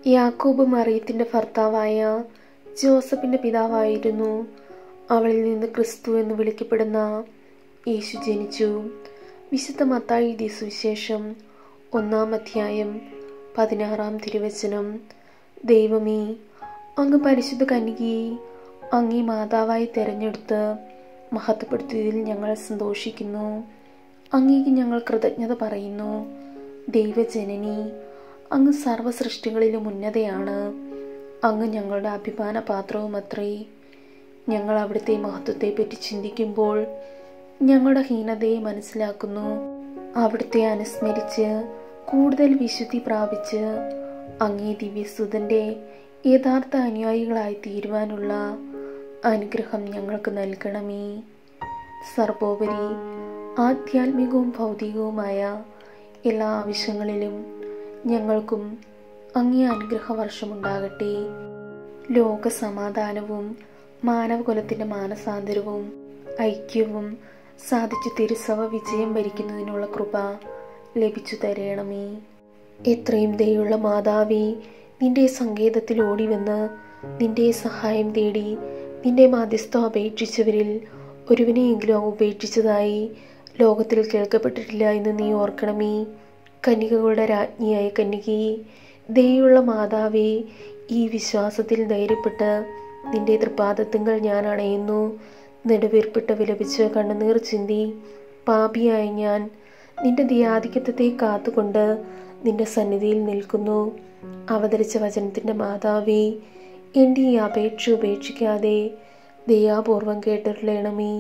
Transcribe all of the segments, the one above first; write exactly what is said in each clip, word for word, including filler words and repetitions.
യാക്കോബ് മറിയത്തിൻ്റെ ഭർത്താവായ ജോസഫിൻ്റെ പിതാവായിരുന്നു. അവളിൽ നിന്ന് ക്രിസ്തു എന്ന് വിളിക്കപ്പെടുന്ന യേശു ജനിച്ചു. വിശുദ്ധ മത്തായി എഴുതിയ സുവിശേഷം ഒന്നാം അധ്യായം പതിനാറാം തിരുവചനം. ദൈവമേ, അങ്ങ് പരിശുദ്ധ കന്യകയെ അങ്ങേ മാതാവായി തിരഞ്ഞെടുത്ത് മഹത്വപ്പെടുത്തിയതിൽ ഞങ്ങൾ സന്തോഷിക്കുന്നു. അങ്ങേക്ക് ഞങ്ങൾ കൃതജ്ഞത പറയുന്നു. ദൈവജനനി, അങ്ങ് സർവ്വസൃഷ്ടികളിലും ഉന്നതയാണ്. അങ്ങ് ഞങ്ങളുടെ അഭിമാന പാത്രവുമത്രേ. ഞങ്ങൾ അവിടുത്തെ മഹത്വത്തെപ്പറ്റി ചിന്തിക്കുമ്പോൾ ഞങ്ങളുടെ ഹീനതയെ മനസ്സിലാക്കുന്നു. അവിടുത്തെ അനുസ്മരിച്ച് കൂടുതൽ വിശുദ്ധി പ്രാപിച്ച് അങ്ങേ ദിവ്യസുതൻ്റെ യഥാർത്ഥ അനുയായികളായി തീരുവാനുള്ള അനുഗ്രഹം ഞങ്ങൾക്ക് നൽകണമേ. സർവോപരി ആധ്യാത്മികവും ഭൗതികവുമായ എല്ലാ ആവശ്യങ്ങളിലും ഞങ്ങൾക്കും അങ്ങേ അനുഗ്രഹവർഷമുണ്ടാകട്ടെ. ലോക സമാധാനവും മാനവകുലത്തിൻ്റെ മാനസാന്തരവും ഐക്യവും സാധിച്ചു തിരുസഭ വിജയം ഭരിക്കുന്നതിനുള്ള കൃപ ലഭിച്ചു തരണമേ. എത്രയും ദയുള്ള മാതാവേ, നിന്റെ സങ്കേതത്തിൽ ഓടിവന്ന് നിന്റെ സഹായം തേടി നിന്റെ മാധ്യസ്ഥം അപേക്ഷിച്ചവരിൽ ഒരുവനെയെങ്കിലും ഉപേക്ഷിച്ചതായി ലോകത്തിൽ കേൾക്കപ്പെട്ടിട്ടില്ല എന്ന് നീ ഓർക്കണമേ. കന്യകകളുടെ രാജ്ഞിയായ കന്യകയെ, ദയുള്ള മാതാവേ, ഈ വിശ്വാസത്തിൽ ധൈര്യപ്പെട്ട് നിന്റെ തൃപ്പാദത്തിങ്കൽ ഞാൻ അണയുന്നു. നെടുവീർപ്പിട്ട് വിലപിച്ച് കണ്ണുനീർ ചിന്തി പാപിയായ ഞാൻ നിന്റെ ദയാധിക്യത്തെ കാത്തുകൊണ്ട് നിന്റെ സന്നിധിയിൽ നിൽക്കുന്നു. അവതരിച്ച വചനത്തിൻ്റെ മാതാവേ, എൻ്റെ ഈ അപേക്ഷ ഉപേക്ഷിക്കാതെ ദയാപൂർവം കേട്ടിട്ടുള്ളണമേ.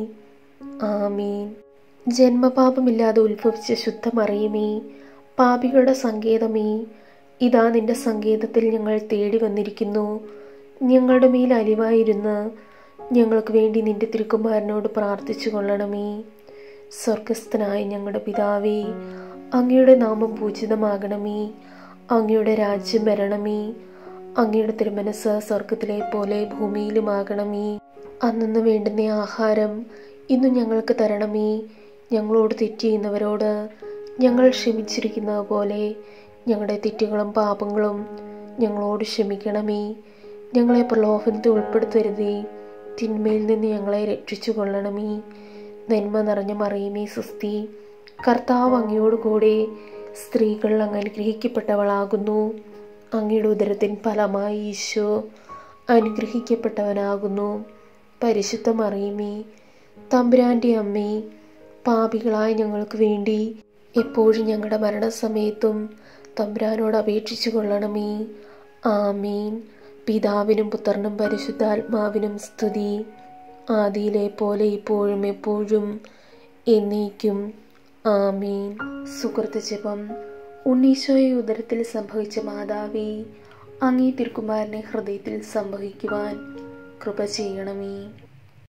ആമീൻ. ജന്മപാപമില്ലാതെ ഉത്ഭവിച്ച ശുദ്ധമറിയമേ, പാപികളുടെ സങ്കേതമേ, ഇതാ നിന്റെ സങ്കേതത്തിൽ ഞങ്ങൾ തേടി വന്നിരിക്കുന്നു. ഞങ്ങളുടെ മേൽ അലിവായിരുന്ന് ഞങ്ങൾക്ക് വേണ്ടി നിന്റെ തിരുക്കുമാരനോട് പ്രാർത്ഥിച്ചു കൊള്ളണമേ. സ്വർഗസ്ഥനായ ഞങ്ങളുടെ പിതാവേ, അങ്ങയുടെ നാമം പൂജിതമാകണമേ. അങ്ങയുടെ രാജ്യം വരണമേ. അങ്ങയുടെ തിരുമനസ് സ്വർഗത്തിലെ പോലെ ഭൂമിയിലുമാകണമേ. അന്നു വേണ്ടുന്ന ആഹാരം ഇന്നു ഞങ്ങൾക്ക് തരണമേ. ഞങ്ങളോട് തെറ്റ് ചെയ്യുന്നവരോട് ഞങ്ങൾ ക്ഷമിച്ചിരിക്കുന്നത് പോലെ ഞങ്ങളുടെ തെറ്റുകളും പാപങ്ങളും ഞങ്ങളോട് ക്ഷമിക്കണമേ. ഞങ്ങളെ പ്രലോഭനത്തിൽ ഉൾപ്പെടുത്തരുതേ, തിന്മയിൽ നിന്ന് ഞങ്ങളെ രക്ഷിച്ചു കൊള്ളണമേ. നന്മ നിറഞ്ഞ മറിയമേ സ്വസ്തി, കർത്താവ് അങ്ങയോട് കൂടെ സ്ത്രീകൾ അങ്ങ് അനുഗ്രഹിക്കപ്പെട്ടവളാകുന്നു. അങ്ങയുടെ ഉദരത്തിൻ ഫലമായി ഈശോ അനുഗ്രഹിക്കപ്പെട്ടവനാകുന്നു. പരിശുദ്ധ മറിയമേ, തമ്പുരാൻ്റെ അമ്മേ, പാപികളായ ഞങ്ങൾക്ക് വേണ്ടി എപ്പോഴും ഞങ്ങളുടെ മരണസമയത്തും തമ്പുരാനോട് അപേക്ഷിച്ചു കൊള്ളണമേ. ആമീൻ. പിതാവിനും പുത്രനും പരിശുദ്ധാത്മാവിനും സ്തുതി, ആദിയിലെ പോലെ ഇപ്പോഴും എപ്പോഴും എന്നേക്കും. ആമീൻ. സുകൃത ജപം. ഉണ്ണീശോയെ ഉദരത്തിൽ സംഭവിച്ച മാതാവേ, അങ്ങേ തിരുക്കുമാരനെ ഹൃദയത്തിൽ സംഭവിക്കുവാൻ കൃപ ചെയ്യണമേ.